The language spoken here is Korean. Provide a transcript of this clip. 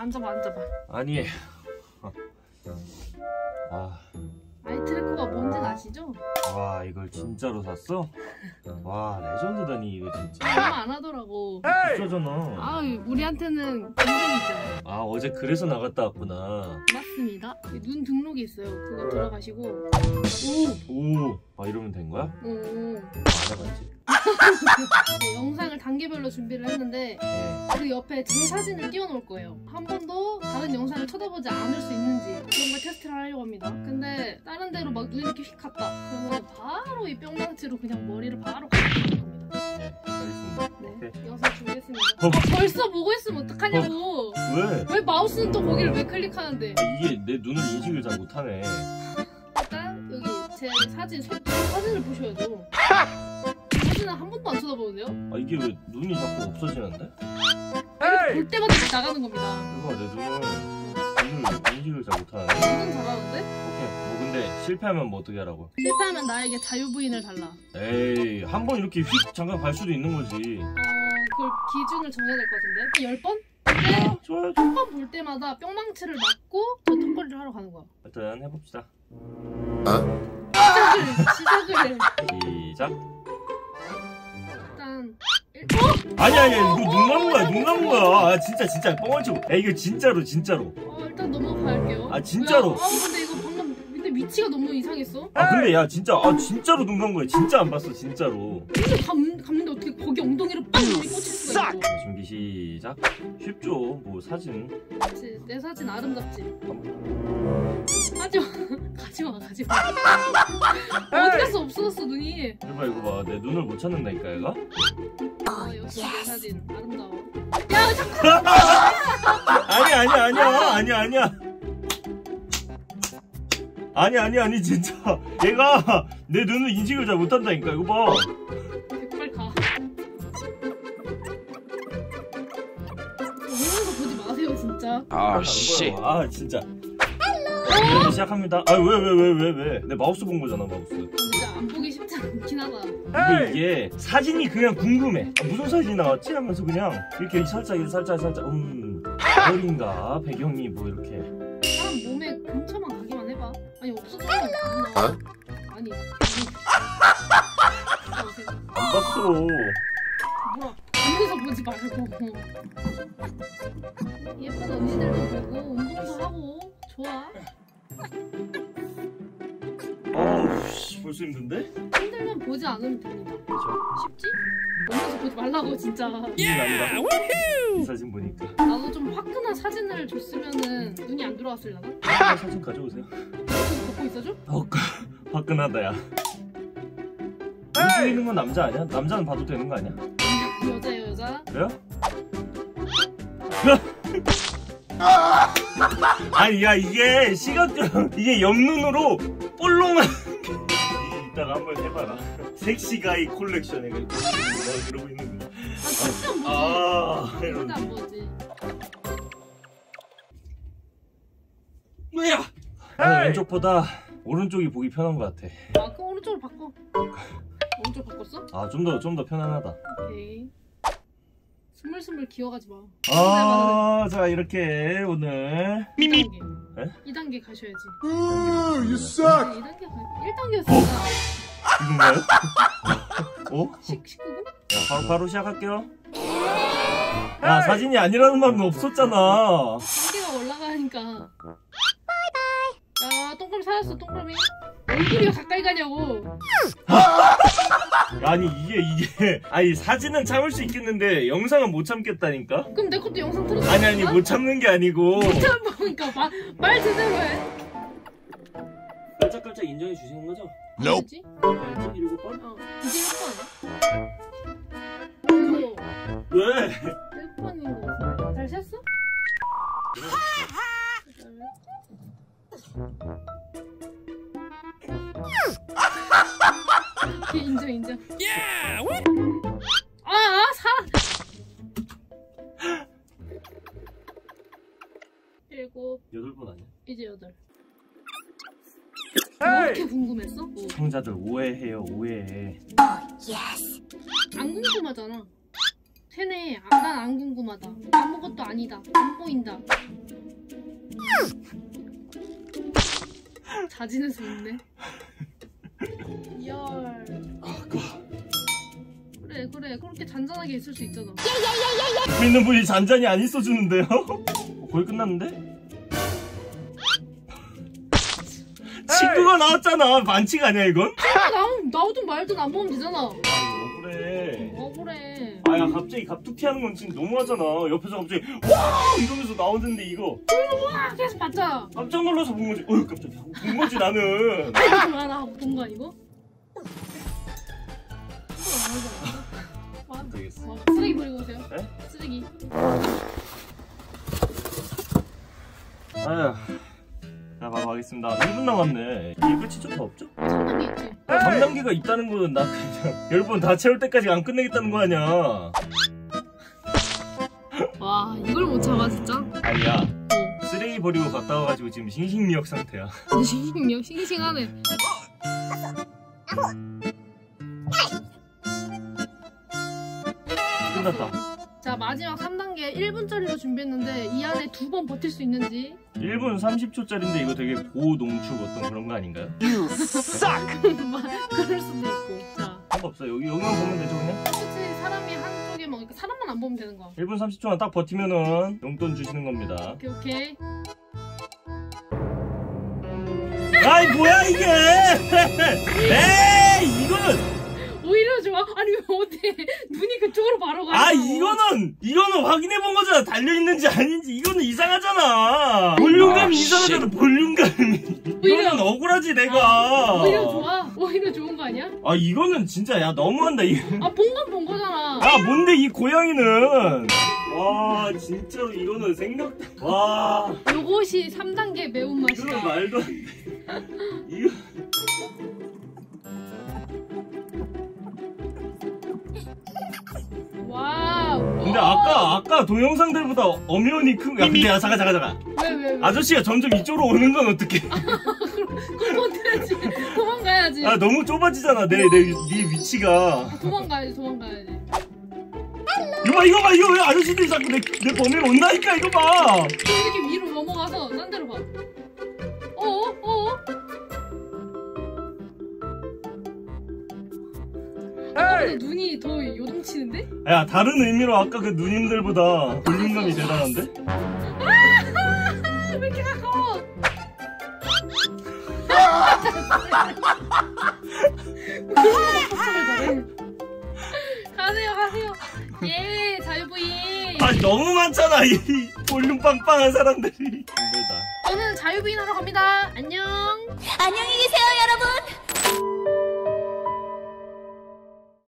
앉아봐 앉아봐. 아니 아이 트래커가 뭔지 아시죠? 와 이걸 진짜로 샀어? 와 레전드다니 이거 진짜. 얼마 안 하더라고. 비싸잖아. 아 우리한테는 인생이죠. 아 어제 그래서 나갔다 왔구나. 맞습니다. 눈 등록이 있어요. 그거 들어가시고. 오! 아 이러면 된 거야? 오. 안 해봤지? 영상을 단계별로 준비를 했는데 그 옆에 제 사진을 띄워놓을 거예요. 한 번도 다른 영상을 쳐다보지 않을 수 있는지 그런 걸 테스트를 하려고 합니다. 근데 다른 데로 막 눈이 이렇게 휙 갔다 그러면 바로 이 뿅망치로 그냥 머리를 바로 가는 겁니다. 알겠습니다. 네, 영상 준비했습니다. 벌써 보고 있으면 어떡하냐고. 왜? 마우스는 또 거기를 왜 클릭하는데. 이게 내 눈을 인식을 잘 못하네. 일단 여기 제 사진을 보셔야죠. 사진은 한 번도 안 쳐다보는데요? 아 이게 왜 눈이 자꾸 없어지는데? 볼 때마다 나가는 겁니다. 그거 내 눈을 인식을 잘 못하네. 완전 잘하는데? 오케이. 뭐 근데 실패하면 뭐 어떻게 하라고? 실패하면 나에게 자유부인을 달라. 에이 한 번 이렇게 휙 잠깐 갈 수도 있는 거지. 그걸 기준을 정해야 될 것 같은데? 10번? 근데 좋아요. 한 번 볼 때마다 뿅망치를 맞고 저 턱걸이를 하러 가는 거야. 일단 해봅시다. 시작을 시작. 일단 아니 이거 눈 감은 거야 눈 감은 거야. 아 진짜 뻥치고. 야 이거 진짜로. 일단 넘어갈게요. 아 진짜로. 근데 이거 방금 근데 위치가 너무 이상했어. 아 근데 야 진짜로 눈 감은 거야. 진짜 안 봤어 진짜로. 근데 감는데 어떻게 거기 엉덩이를 빵 꽂힐 수가 있어. 준비 시작. 쉽죠 뭐 사진. 그치, 내 사진 아름답지. 가지마 어디 갔어. 없어졌어 눈이. 이거 봐 내 눈을 못 찾는다니까 얘가. 역시 내 사진 아름다워. 야 자꾸 아니 진짜 얘가 내 눈을 인식을 잘 못한다니까 이거 봐. 빨리 가. 이러면서 보지 마세요 진짜. 씨. 아 진짜. 시작합니다. 아 왜? 내 마우스 본 거잖아 마우스. 진짜 안 보기 쉽지 않긴 하다. 이게 사진이 그냥 궁금해. 무슨 사진이 나왔지? 하면서 그냥 이렇게 살짝 별인가 배경이 뭐 이렇게. 사람 몸에 근처만 가기만 해봐. 아니 없어져. 아니. 안 봤어. 뭐야? 안에서 보지 말고. 예쁜 언니들도 보고 운동도 하고 좋아. 씨 벌써 힘든데? 힘들면 보지 않으면 됩니다. 그렇죠. 쉽지? 너무서 보지 말라고 진짜. 이게 아니라 이 사진 보니까. 나도 좀 화끈한 사진을 줬으면은 눈이 안 들어왔을라나? 사진 가져오세요. 계속 갖고 있어줘? 화끈하다야. 눈 있는 건 남자 아니야? 남자는 봐도 되는 거 아니야? 여자예요 여자. 그래요? 아니 야 이게 시각적 이게 옆눈으로 볼롱한 이따가 한번 해봐라. 섹시가이 콜렉션 해가지고 그러고 있는 거야. 절대 안 보지. 뭐야? 나는 왼쪽보다 오른쪽이 보기 편한 것 같아. 그럼 오른쪽으로 바꿔. 오른쪽 바꿨어? 좀 더 편안하다. 오케이. 스물스물 기어가지 마. 자 이렇게 오늘 2단계 가셔야지. You suck. 2단계 1단계였어. 이건가요? 19금? 야, 바로 시작할게요. 야 사진이 아니라는 말은 없었잖아. 단계가 올라가니까. 야 똥그럼 찾았어 똥그럼이. 얼굴이 가까이 가냐고. 아니 이게 아니 사진은 참을 수 있겠는데 영상은 못 참겠다니까? 그럼 내 것도 영상 틀어줘. 아니 못 참는 게 아니고 못 참으니까 말 제대로 해. 깔짝깔짝 인정해 주시는 거죠? 뭐지? 7번? 이제 1번. 왜? 1번인 거 같아. 잘 셌어? 인정. 사. 7. 8번 아니야? 이제 8. 뭐 이렇게 궁금했어? 시청자들 오해해요 오해해. 안 궁금하잖아. 세네. 난 안 궁금하다. 아무것도 아니다. 안 보인다. 자지는 수 있네. 열. 그래 그렇게 잔잔하게 있을 수 있잖아. 믿는 분이 잔잔히 안 있어주는데요? 거의 끝났는데? 친구가 나왔잖아. 반칙 아니야 이건? 나오든 말든 안 보면 되잖아. 그래. 그래. 아야 갑자기 갑툭튀하는 건 진짜 너무하잖아. 옆에서 갑자기 와 이러면서 나오는데 이거 와 계속 봤잖아. 깜짝 놀라서 본 거지. 어휴 깜짝이야. 본 거지 나는. 나 하고 본 거 아니고? 되겠어. 쓰레기 버리고 오세요. 네? 쓰레기. 아휴. 자 바로 가겠습니다. 1분 남았네. 이게 끝이 좀 더 없죠? 3단계 있지? 3단계가 있다는 거는 나 그냥 10번 다 채울 때까지 안 끝내겠다는 거 아니야. 와 이걸 못 참아 진짜? 아니야. 쓰레기 버리고 갔다 와가지고 지금 싱싱미역 상태야. 싱싱하네. 끝났다. 자 마지막 3단계 1분짜리로 준비했는데 이 안에 2번 버틸 수 있는지. 1분 30초짜리인데 이거 되게 고농축 어떤 그런 거 아닌가요? 그럴 수도 있고. 자 상관없어. 여기만 보면 되죠 그냥? 솔직히 사람이 한쪽에 뭐 사람만 안 보면 되는 거. 1분 30초만 딱 버티면은 용돈 주시는 겁니다. 오케이. 아이 뭐야 이게! 에이 이거는! 오히려 좋아? 아니 왜 어때? 눈이 그쪽으로 바로 가. 아 이거는 확인해 본 거잖아. 달려 있는지 아닌지. 이거는 이상하잖아. 볼륨감이 이상하잖아. 볼륨감이. 이거는 억울하지 내가. 오히려 좋아? 오히려 좋은 거 아니야? 아 이거는 진짜 야 너무한다 이거. 아 본 건 본 거잖아. 아 뭔데 이 고양이는. 와 진짜로 이거는 와 요것이 3단계 매운맛이다. 이거는 말도 안 돼. 이거 와우. 근데 아까 동영상들보다 엄연히 큰. 야 근데 야 잠깐. 왜? 아저씨가 점점 이쪽으로 오는 건 어떡해? 그럼 어떡하지? 도망가야지. 아 너무 좁아지잖아 네 위치가. 도망가야지. 이거 봐 이거 왜 아저씨들이 자꾸 내 범위로 온다니까 이거 봐. 이렇게 위로 넘어가서 딴 데로 봐. 아까보다 눈이 더 요동치는데? 야 다른 의미로 아까 그 누님들보다 볼륨감이 대단한데? 왜 이렇게 가까워? 가세요. 예, 자유부인. 아 너무 많잖아 이 볼륨 빵빵한 사람들이. 힘들다. 저는 자유부인 하러 갑니다. 안녕. 안녕히 계세요.